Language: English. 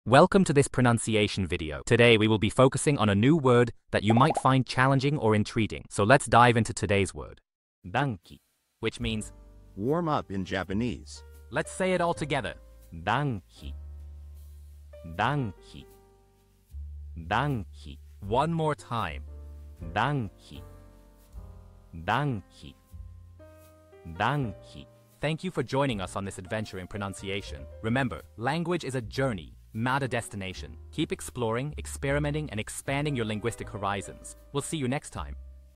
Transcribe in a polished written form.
Welcome to this pronunciation video. Today we will be focusing on a new word that you might find challenging or intriguing. So let's dive into today's word. Danki, which means warm up in Japanese. let's say it all together. Danki. Danki. Danki. One more time. Danki. Danki. Danki. Thank you for joining us on this adventure in pronunciation. Remember, language is a journey, not a destination. Keep exploring, experimenting, and expanding your linguistic horizons. We'll see you next time.